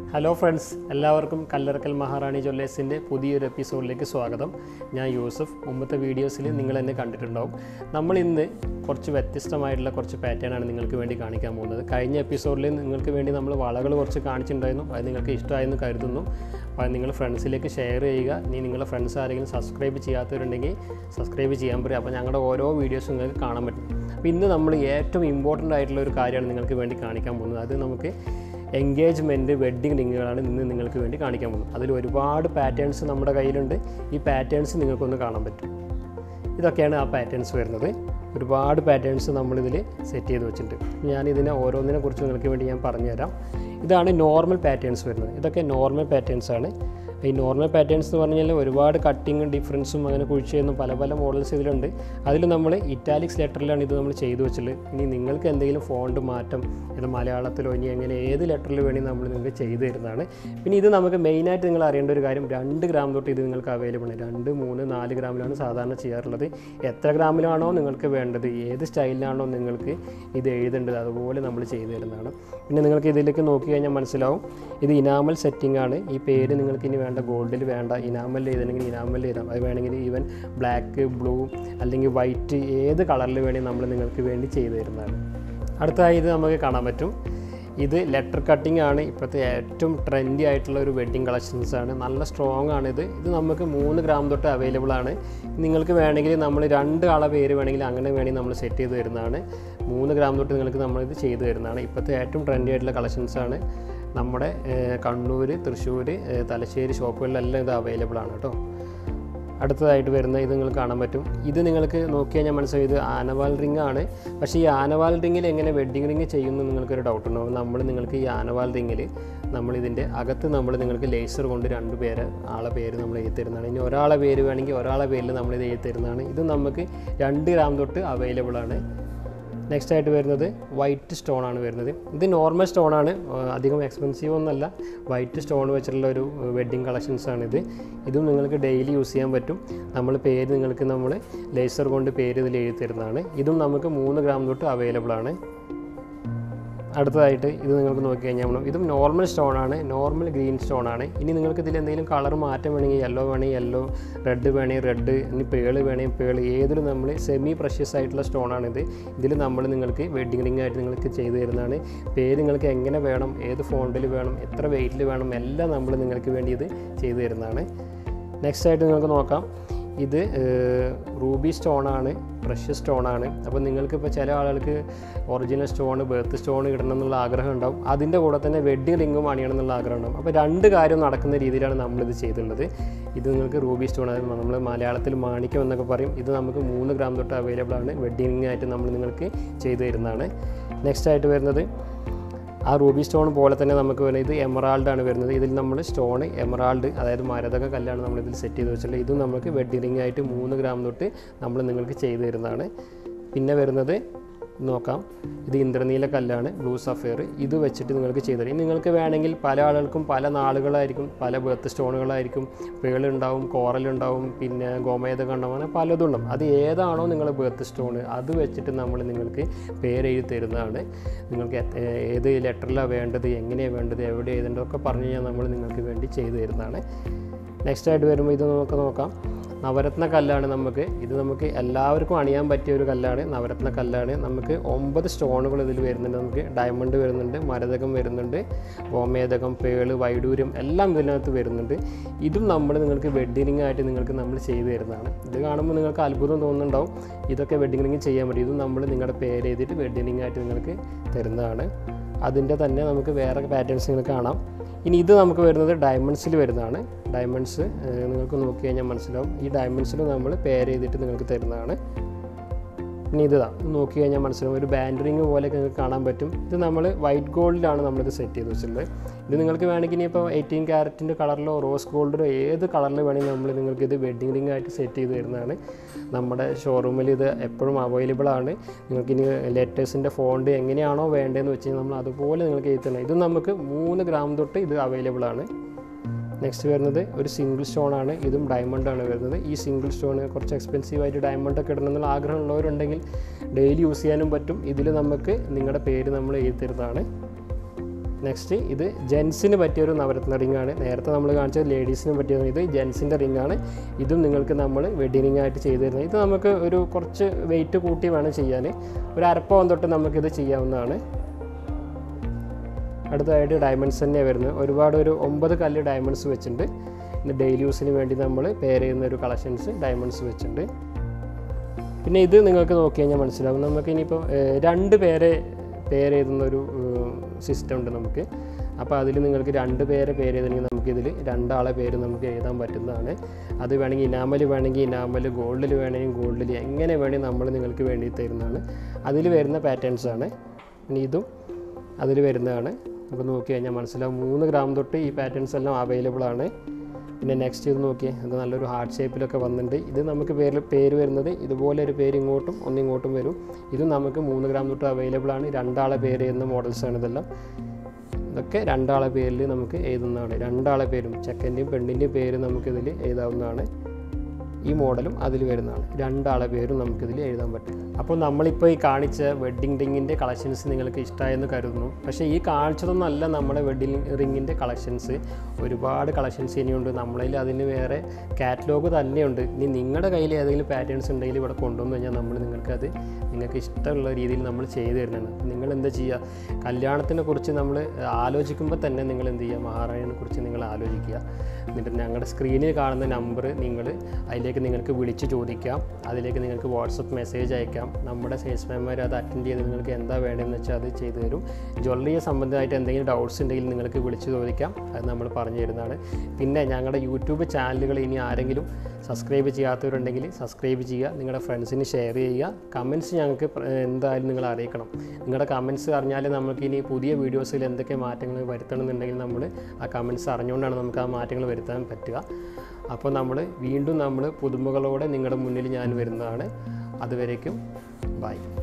Hello friends, എല്ലാവർക്കും കല്ലറക്കൽ മഹാറാണി ജ്വല്ലേഴ്സിൻ്റെ പുതിയൊരു എപ്പിസോഡിലേക്ക് സ്വാഗതം. ഞാൻ യൂസഫ്. മുമ്പത്തെ വീഡിയോസിൽ നിങ്ങൾ എന്നെ കണ്ടിട്ടുണ്ടാവും. നമ്മൾ ഇന്ന് കുറച്ച് വ്യത്യസ്തമായിട്ടുള്ള കുറച്ച് പാറ്റേണാണ് നിങ്ങൾക്ക് വേണ്ടി കാണിക്കാൻ പോകുന്നത്. കഴിഞ്ഞ എപ്പിസോഡിൽ നിങ്ങൾക്ക് വേണ്ടി നമ്മൾ വളകൾ കുറച്ച് കാണിച്ചിട്ടുണ്ടായിരുന്നു. അത് നിങ്ങൾക്ക് ഇഷ്ടമായെന്ന് കരുതുന്നു. അപ്പോൾ നിങ്ങൾ ഫ്രണ്ട്സിലേക്ക് ഷെയർ ചെയ്യുക. ഇനി നിങ്ങളുടെ ഫ്രണ്ട്സ് ആരെങ്കിലും സബ്സ്ക്രൈബ് ചെയ്യാത്തവരുണ്ടെങ്കിൽ സബ്സ്ക്രൈബ് ചെയ്യാൻ പറയും. അപ്പോൾ ഞങ്ങളുടെ ഓരോ വീഡിയോസും നിങ്ങൾക്ക് കാണാൻ പറ്റും. അപ്പോൾ ഇന്ന് നമ്മൾ ഏറ്റവും ഇമ്പോർട്ടൻ്റ് ആയിട്ടുള്ള ഒരു കാര്യമാണ് നിങ്ങൾക്ക് വേണ്ടി കാണിക്കാൻ പോകുന്നത്. അത് നമുക്ക് എൻഗേജ്മെൻറ്റ് വെഡ്ഡിങ് റിങ്ങുകളാണ് ഇന്ന് നിങ്ങൾക്ക് വേണ്ടി കാണിക്കാൻ പോകുന്നത്. അതിൽ ഒരുപാട് പാറ്റേൺസ് നമ്മുടെ കയ്യിലുണ്ട്. ഈ പാറ്റേൺസ് നിങ്ങൾക്കൊന്ന് കാണാൻ പറ്റും. ഇതൊക്കെയാണ് ആ പാറ്റേൺസ് വരുന്നത്. ഒരുപാട് പാറ്റേൺസ് നമ്മളിതിൽ സെറ്റ് ചെയ്ത് വെച്ചിട്ടുണ്ട്. ഞാനിതിനെ ഓരോന്നിനെ കുറിച്ച് നിങ്ങൾക്ക് വേണ്ടി ഞാൻ പറഞ്ഞുതരാം. ഇതാണ് നോർമൽ പാറ്റേൺസ് വരുന്നത്. ഇതൊക്കെ നോർമൽ പാറ്റേൺസാണ്. ഈ നോർമൽ പാറ്റേൺസ് എന്ന് പറഞ്ഞാൽ ഒരുപാട് കട്ടിങ്ങും ഡിഫറൻസും അങ്ങനെ കുഴിച്ചെന്നും പല പല മോഡൽസ് ഇതിലുണ്ട്. അതിൽ നമ്മൾ ഇറ്റാലിക്സ് ലെറ്ററിലാണ് ഇത് നമ്മൾ ചെയ്തു വെച്ചത്. ഇനി നിങ്ങൾക്ക് എന്തെങ്കിലും ഫോണ്ട് മാറ്റം, ഇത് മലയാളത്തിലോ ഇനി എങ്ങനെ ഏത് ലെറ്ററിൽ വേണമെങ്കിൽ നമ്മൾ നിങ്ങൾക്ക് ചെയ്തു തരുന്നതാണ്. പിന്നെ ഇത് നമുക്ക് മെയിനായിട്ട് നിങ്ങൾ അറിയേണ്ട ഒരു കാര്യം, 2 ഗ്രാം തൊട്ട് ഇത് നിങ്ങൾക്ക് അവൈലബിൾ ആണ്. 2, 3, 4 ഗ്രാമിലാണ് സാധാരണ ചെയ്യാറുള്ളത്. എത്ര ഗ്രാമിലാണോ നിങ്ങൾക്ക് വേണ്ടത്, ഏത് സ്റ്റൈലിലാണോ നിങ്ങൾക്ക് ഇത് എഴുതേണ്ടത്, അതുപോലെ നമ്മൾ ചെയ്തു തരുന്നതാണ്. പിന്നെ നിങ്ങൾക്ക് ഇതിലേക്ക് നോക്കി കഴിഞ്ഞാൽ മനസ്സിലാവും, ഇത് ഇനാമൽ സെറ്റിംഗ് ആണ്. ഈ പേര് നിങ്ങൾക്ക് ഇനി വേണ്ട ഗോൾഡിൽ വേണ്ട, ഇനാമലിൽ എഴുതണമെങ്കിൽ ഇനാമലിൽ എഴുതാം. അത് വേണമെങ്കിൽ ഈവൻ ബ്ലാക്ക്, ബ്ലൂ അല്ലെങ്കിൽ വൈറ്റ്, ഏത് കളറിൽ വേണമെങ്കിൽ നമ്മൾ നിങ്ങൾക്ക് വേണ്ടി ചെയ്തു തരുന്നതാണ്. അടുത്തതായി ഇത് നമുക്ക് കാണാൻ പറ്റും. ഇത് ലെറ്റർ കട്ടിംഗ് ആണ്. ഇപ്പോഴത്തെ ഏറ്റവും ട്രെൻഡി ആയിട്ടുള്ള ഒരു വെഡ്ഡിങ് കളക്ഷൻസാണ്. നല്ല സ്ട്രോങ് ആണിത്. ഇത് നമുക്ക് 3 ഗ്രാം തൊട്ട് അവൈലബിൾ ആണ്. നിങ്ങൾക്ക് വേണമെങ്കിൽ നമ്മൾ 2 ആളെ പേര് വേണമെങ്കിൽ അങ്ങനെ വേണമെങ്കിൽ നമ്മൾ സെറ്റ് ചെയ്ത് തരുന്നതാണ്. 3 ഗ്രാം തൊട്ട് നിങ്ങൾക്ക് നമ്മളിത് ചെയ്തു തരുന്നതാണ്. ഇപ്പോഴത്തെ ഏറ്റവും ട്രെൻഡി ആയിട്ടുള്ള കളക്ഷൻസാണ്. നമ്മുടെ കണ്ണൂർ, തൃശ്ശൂർ, തലശ്ശേരി ഷോപ്പുകളിലെല്ലാം ഇത് അവൈലബിൾ ആണ് കേട്ടോ. അടുത്തതായിട്ട് വരുന്ന ഇത് നിങ്ങൾക്ക് കാണാൻ പറ്റും. ഇത് നിങ്ങൾക്ക് നോക്കി കഴിഞ്ഞാൽ മനസ്സിലാവും, ഇത് ആനവാൽ റിംഗ് ആണ്. പക്ഷേ ഈ ആനവാൽ റിങ്ങിൽ എങ്ങനെ വെഡ്ഡിങ് റിങ് ചെയ്യുന്നു നിങ്ങൾക്കൊരു ഡൗട്ട് ഉണ്ടാവും. നിങ്ങൾക്ക് ഈ ആനവാൽ റിങ്ങിൽ നമ്മളിതിൻ്റെ അകത്ത് നിങ്ങൾക്ക് ലേസർ കൊണ്ട് 2 ആളെ പേര് നമ്മൾ എഴുതി തരുന്നതാണ്. ഇനി ഒരാളെ പേര് വേണമെങ്കിൽ ഒരാളെ പേരിൽ നമ്മളിത് എഴുതി തരുന്നതാണ്. ഇത് നമുക്ക് 2 ഗ്രാം തൊട്ട് അവൈലബിൾ ആണ്. നെക്സ്റ്റ് ആയിട്ട് വരുന്നത് വൈറ്റ് സ്റ്റോൺ ആണ് വരുന്നത്. ഇത് നോർമൽ സ്റ്റോൺ ആണ്, അധികം എക്സ്പെൻസീവ് ഒന്നല്ല. വൈറ്റ് സ്റ്റോൺ വെച്ചിട്ടുള്ള ഒരു വെഡ്ഡിങ് കളക്ഷൻസാണിത്. ഇതും നിങ്ങൾക്ക് ഡെയിലി യൂസ് ചെയ്യാൻ പറ്റും. നമ്മൾ ലേസർ കൊണ്ട് പേര് ഇതിൽ എഴുതി തരുന്നതാണ്. ഇതും നമുക്ക് 3 ഗ്രാം തൊട്ട് അവൈലബിൾ ആണ്. അടുത്തതായിട്ട് ഇത് നിങ്ങൾക്ക് നോക്കി കഴിഞ്ഞാൽ ഇതും നോർമൽ സ്റ്റോൺ ആണ്, നോർമൽ ഗ്രീൻ സ്റ്റോൺ ആണ്. ഇനി നിങ്ങൾക്ക് ഇതിൽ എന്തെങ്കിലും കളർ മാറ്റം വേണമെങ്കിൽ യെല്ലോ വേണമെങ്കിൽ യെല്ലോ, റെഡ് വേണമെങ്കിൽ റെഡ്, ഇനി പേള് വേണമെങ്കിൽ പേള്, ഏതിലും നമ്മൾ സെമി പ്രഷ്യസ് ആയിട്ടുള്ള സ്റ്റോൺ ആണിത്. ഇതിൽ നിങ്ങൾക്ക് വെഡ്ഡിങ് റിംഗ് ആയിട്ട് നിങ്ങൾക്ക് ചെയ്തു തരുന്നതാണ്. പേര് നിങ്ങൾക്ക് എങ്ങനെ വേണം, ഏത് ഫോണ്ടിൽ വേണം, എത്ര വെയിറ്റിൽ വേണം, എല്ലാം നിങ്ങൾക്ക് വേണ്ടി ഇത് ചെയ്തു തരുന്നതാണ്. നെക്സ്റ്റ് ആയിട്ട് നിങ്ങൾക്ക് നോക്കാം, ഇത് റൂബി സ്റ്റോണാണ്, പ്രഷ്യസ് സ്റ്റോണാണ്. അപ്പോൾ നിങ്ങൾക്കിപ്പോൾ ചില ആളുകൾക്ക് ഒറിജിനൽ സ്റ്റോൺ, ബർത്ത് സ്റ്റോൺ ഇടണം എന്നുള്ള ആഗ്രഹം ഉണ്ടാവും. അതിൻ്റെ കൂടെ തന്നെ വെഡ്ഡിങ് റിംഗും അണിയണം എന്നുള്ള ആഗ്രഹം ഉണ്ടാവും. അപ്പോൾ 2 കാര്യം നടക്കുന്ന രീതിയിലാണ് നമ്മളിത് ചെയ്തിട്ടുള്ളത്. ഇത് നിങ്ങൾക്ക് റൂബി സ്റ്റോൺ, അതായത് നമ്മൾ മലയാളത്തിൽ മാണിക്യം എന്നൊക്കെ പറയും. ഇത് നമുക്ക് 3 ഗ്രാം തൊട്ട് അവൈലബിൾ ആണ്. വെഡ്ഡിങ് റിംഗ് ആയിട്ട് നിങ്ങൾക്ക് ചെയ്തു തരുന്നതാണ്. നെക്സ്റ്റ് ആയിട്ട് വരുന്നത് ആ റൂബി സ്റ്റോൺ പോലെ തന്നെ നമുക്ക് വരുന്നത് ഇത് എമറാൾഡ് ആണ് വരുന്നത്. ഇതിൽ നമ്മൾ സ്റ്റോൺ എമറാൾഡ്, അതായത് മരതക കല്ലാണ് നമ്മളിതിൽ സെറ്റ് ചെയ്ത് വെച്ചിട്ടുള്ളത്. ഇതും നമുക്ക് വെഡ്ഡിങ് റിംഗ് ആയിട്ട് 3 ഗ്രാം തൊട്ട് നിങ്ങൾക്ക് ചെയ്തു തരുന്നതാണ്. പിന്നെ വരുന്നത് നോക്കാം, ഇത് ഇന്ദ്രനീല കല്ലാണ്, ബ്ലൂ സഫയർ. ഇത് വെച്ചിട്ട് നിങ്ങൾക്ക് ചെയ്തു തരും. നിങ്ങൾക്ക് വേണമെങ്കിൽ പല ആളുകൾക്കും പല നാളുകളായിരിക്കും, പല ബർത്ത് സ്റ്റോണുകളായിരിക്കും, പേളുണ്ടാവും, കോറലുണ്ടാവും, പിന്നെ ഗോമേതകം ഉണ്ടാവും, അങ്ങനെ പലതും ഉണ്ടാവും. അത് ഏതാണോ നിങ്ങളുടെ ബർത്ത് സ്റ്റോണ് അത് വെച്ചിട്ട് നിങ്ങൾക്ക് പേരെഴുതി തരുന്നതാണ്. നിങ്ങൾക്ക് ഏത് ലെറ്ററിലാണ് വേണ്ടത്, എങ്ങനെയാണ് വേണ്ടത്, എവിടെ എഴുതേണ്ടതൊക്കെ പറഞ്ഞു കഴിഞ്ഞാൽ നമ്മൾ നിങ്ങൾക്ക് വേണ്ടി ചെയ്തു തരുന്നതാണ്. നെക്സ്റ്റ് ആയിട്ട് വരുമ്പോൾ ഇത് നമുക്ക് നോക്കാം, നവരത്ന കല്ലാണ്. ഇത് നമുക്ക് എല്ലാവർക്കും അണിയാൻ പറ്റിയ ഒരു കല്ലാണ്, നവരത്ന കല്ലാണ്. നമുക്ക് 9 സ്റ്റോണുകൾ ഇതിൽ വരുന്നുണ്ട്. നമുക്ക് ഡയമണ്ട് വരുന്നുണ്ട്, മരതകം വരുന്നുണ്ട്, ഗോമേതകം, പേള്, വൈഡൂര്യം എല്ലാം ഇതിനകത്ത് വരുന്നുണ്ട്. ഇതും നിങ്ങൾക്ക് വെഡ്ഡിങ് റിംഗ് ആയിട്ട് നമ്മൾ ചെയ്തു തരുന്നതാണ്. ഇത് കാണുമ്പോൾ നിങ്ങൾക്ക് അത്ഭുതം തോന്നുന്നുണ്ടാവും, ഇതൊക്കെ വെഡ്ഡിങ് റിംഗ് ചെയ്യാൻ പറ്റും. ഇതും നിങ്ങളുടെ പേര് എഴുതിയിട്ട് വെഡ്ഡിങ് റിംഗ് ആയിട്ട് നിങ്ങൾക്ക് തരുന്നതാണ്. അതിൻ്റെ തന്നെ നമുക്ക് വേറെ പാറ്റേൺസ് നിങ്ങൾക്ക് കാണാം. ഇനി ഇത് നമുക്ക് വരുന്നത് ഡയമണ്ട്സിൽ വരുന്നതാണ്. ഡയമണ്ട്സ് നിങ്ങൾക്ക് നോക്കി കഴിഞ്ഞാൽ മനസ്സിലാവും. ഈ ഡയമണ്ട്സിൽ നമ്മൾ പേര് ചെയ്തിട്ട് നിങ്ങൾക്ക് തരുന്നതാണ്. ഇനി നോക്കി കഴിഞ്ഞാൽ മനസ്സിലാവും, ഒരു ബാൻഡ് റിംഗ് പോലെയൊക്കെ നിങ്ങൾക്ക് കാണാൻ പറ്റും. ഇത് നമ്മൾ വൈറ്റ് ഗോൾഡിലാണ് നമ്മളിത് സെറ്റ് ചെയ്ത് വെച്ചിട്ടുള്ളത്. ഇത് നിങ്ങൾക്ക് വേണമെങ്കിൽ ഇനിയിപ്പോൾ 18 ക്യാരറ്റിൻ്റെ കളറിലോ റോസ് ഗോൾഡിലോ ഏത് കളറിൽ വേണമെങ്കിൽ നിങ്ങൾക്കിത് വെഡ്ഡിങ് റിംഗ് ആയിട്ട് സെറ്റ് ചെയ്ത് തരുന്നതാണ്. നമ്മുടെ ഷോറൂമിൽ ഇത് എപ്പോഴും അവൈലബിൾ ആണ്. നിങ്ങൾക്കിനി ലെറ്റേഴ്സിൻ്റെ ഫോണ്ട് എങ്ങനെയാണോ വേണ്ടതെന്ന് വെച്ച് കഴിഞ്ഞാൽ നമ്മൾ അതുപോലെ നിങ്ങൾക്ക് എഴുതി തരണം. ഇത് നമുക്ക് 3 ഗ്രാം തൊട്ട് ഇത് അവൈലബിൾ ആണ്. നെക്സ്റ്റ് വരുന്നത് ഒരു സിംഗിൾ സ്റ്റോൺ ആണ്. ഇതും ഡയമണ്ടാണ് വരുന്നത്. ഈ സിംഗിൾ സ്റ്റോൺ കുറച്ച് എക്സ്പെൻസീവായിട്ട് ഡയമണ്ടൊക്കെ ഇടണം എന്നുള്ള ആഗ്രഹമുള്ളവരുണ്ടെങ്കിൽ ഡെയിലി യൂസ് ചെയ്യാനും പറ്റും. ഇതിൽ നമുക്ക് നിങ്ങളുടെ പേര് നമ്മൾ എഴുതി തരുന്നതാണ്. നെക്സ്റ്റ് ഇത് ജെൻസിന് പറ്റിയൊരു നവരത്ന റിങ്ങാണ്. നേരത്തെ നമ്മൾ കാണിച്ചത് ലേഡീസിന് പറ്റിയത്, ഇത് ജെൻസിൻ്റെ റിങ്ങാണ്. ഇതും നിങ്ങൾക്ക് നമ്മൾ വെഡിങ് റിംഗ് ആയിട്ട് ചെയ്തു തരുന്നത്. ഇത് നമുക്ക് ഒരു കുറച്ച് വെയിറ്റ് കൂട്ടി വേണം ചെയ്യാൻ. ഒരു അരപ്പവൻ തൊട്ട് നമുക്കിത് ചെയ്യാവുന്നതാണ്. അടുത്തതായിട്ട് ഡയമണ്ട്സ് തന്നെയാണ് വരുന്നത്. ഒരുപാട് ഒരു 9 കല്ല് ഡയമണ്ട്സ് വെച്ചിട്ടുണ്ട്. ഇന്ന് ഡെയിലി യൂസിന് വേണ്ടി നമ്മൾ പെയർ ചെയ്യുന്ന ഒരു കളക്ഷൻസ് ഡയമണ്ട്സ് വെച്ചിട്ടുണ്ട്. പിന്നെ ഇത് നിങ്ങൾക്ക് നോക്കി കഴിഞ്ഞാൽ മനസ്സിലാവും. നമുക്ക് ഇനിയിപ്പോൾ 2 പേരെ പെയർ ചെയ്യുന്നൊരു സിസ്റ്റം ഉണ്ട് നമുക്ക്. അപ്പോൾ അതിൽ നിങ്ങൾക്ക് 2 പേരെ പേര് ചെയ്തിട്ടുണ്ടെങ്കിൽ നമുക്കിതിൽ 2 ആളെ പേര് നമുക്ക് എഴുതാൻ പറ്റുന്നതാണ്. അത് വേണമെങ്കിൽ ഇനാമൽ വേണമെങ്കിൽ ഇനാമൽ, ഗോൾഡിൽ വേണമെങ്കിൽ ഗോൾഡിൽ, എങ്ങനെ വേണമെങ്കിൽ നമ്മൾ നിങ്ങൾക്ക് വേണ്ടി തരുന്നതാണ്. അതിൽ വരുന്ന പാറ്റേൺസാണ്. ഇനി ഇതും അതിൽ വരുന്നതാണ്. അപ്പോൾ നോക്കി കഴിഞ്ഞാൽ മനസ്സിലാവും 3 ഗ്രാം തൊട്ട് ഈ പാറ്റേൺസ് എല്ലാം അവൈലബിൾ ആണ്. പിന്നെ നെക്സ്റ്റ് ഇത് നോക്കിയേ, അത് നല്ലൊരു ഹാർട്ട് ഷേപ്പിലൊക്കെ വന്നിട്ടുണ്ട്. ഇത് നമുക്ക് പേര് വരുന്നത് ഇതുപോലെ ഒരു പേര് ഇങ്ങോട്ടും ഒന്നിങ്ങോട്ടും വരും. ഇത് നമുക്ക് 3 ഗ്രാം തൊട്ട് അവൈലബിൾ ആണ്. 2 ആളെ പേര് ചെയ്യുന്ന മോഡൽസാണ് ഇതെല്ലാം. ഇതൊക്കെ 2 ആളെ പേരിൽ നമുക്ക് എഴുതുന്നതാണ്. 2 ആളെ പേരും ചെക്കൻ്റെയും പെണ്ണിൻ്റെയും പേര് നമുക്കിതിൽ എഴുതാവുന്നതാണ്. ഈ മോഡലും അതിൽ വരുന്നതാണ്. 2 ആളെ പേരും നമുക്കിതിൽ എഴുതാൻ പറ്റും. അപ്പോൾ നമ്മളിപ്പോൾ ഈ കാണിച്ച വെഡ്ഡിങ് റിങ്ങിൻ്റെ കളക്ഷൻസ് നിങ്ങൾക്ക് ഇഷ്ടമായെന്ന് കരുതുന്നു. പക്ഷേ ഈ കാണിച്ചതൊന്നല്ല നമ്മുടെ വെഡ്ഡിങ് റിങ്ങിൻ്റെ കളക്ഷൻസ്. ഒരുപാട് കളക്ഷൻസ് ഇനിയുണ്ട്. നമ്മളിൽ അതിന് വേറെ കാറ്റലോഗ് തന്നെയുണ്ട്. ഇനി നിങ്ങളുടെ കയ്യിൽ ഏതെങ്കിലും പാറ്റേൺസ് ഉണ്ടെങ്കിൽ ഇവിടെ കൊണ്ടുവന്ന് കഴിഞ്ഞാൽ നമ്മൾ നിങ്ങൾക്ക് ഇഷ്ടമുള്ള രീതിയിൽ നമ്മൾ ചെയ്തു തരുന്നതാണ്. നിങ്ങൾ എന്താ ചെയ്യുക, കല്യാണത്തിനെ കുറിച്ച് നമ്മൾ ആലോചിക്കുമ്പോൾ തന്നെ നിങ്ങൾ എന്ത് ചെയ്യുക, മഹാറാണിയെ കുറിച്ച് നിങ്ങൾ ആലോചിക്കുക. എന്നിട്ട് ഞങ്ങളുടെ സ്ക്രീനിൽ കാണുന്ന നമ്പർ അതിലേക്ക് നിങ്ങൾക്ക് വിളിച്ച് ചോദിക്കാം. അതിലേക്ക് നിങ്ങൾക്ക് വാട്സപ്പ് മെസ്സേജ് അയക്കാം. നമ്മുടെ സെയിൽസ്മാൻമാർ അത് അറ്റൻഡ് ചെയ്ത് നിങ്ങൾക്ക് എന്താ വേണ്ടതെന്ന് വെച്ചാൽ അത് ചെയ്തു തരും. ജ്വല്ലറിയെ സംബന്ധമായിട്ട് എന്തെങ്കിലും ഡൗട്ട്സ് ഉണ്ടെങ്കിൽ നിങ്ങൾക്ക് വിളിച്ച് ചോദിക്കാം. അത് നമ്മൾ പറഞ്ഞു തരുന്നതാണ്. പിന്നെ ഞങ്ങളുടെ യൂട്യൂബ് ചാനലുകൾ ഇനി ആരെങ്കിലും സബ്സ്ക്രൈബ് ചെയ്യാത്തവരുണ്ടെങ്കിൽ സബ്സ്ക്രൈബ് ചെയ്യുക. നിങ്ങളുടെ ഫ്രണ്ട്സിന് ഷെയർ ചെയ്യുക. കമൻറ്റ്സ് ഞങ്ങൾക്ക് എന്തായാലും നിങ്ങൾ അറിയിക്കണം. നിങ്ങളുടെ കമൻറ്റ്സ് അറിഞ്ഞാൽ നമുക്ക് ഇനി പുതിയ വീഡിയോസിൽ എന്തൊക്കെ മാറ്റങ്ങൾ വരുത്തണമെന്നുണ്ടെങ്കിൽ നമ്മൾ ആ കമൻറ്റ്സ് അറിഞ്ഞുകൊണ്ടാണ് നമുക്ക് ആ മാറ്റങ്ങൾ വരുത്താൻ പറ്റുക. അപ്പോൾ വീണ്ടും പുതുമകളോടെ നിങ്ങളുടെ മുന്നിൽ ഞാൻ വരുന്നതാണ്. അതുവരേക്കും ബൈ.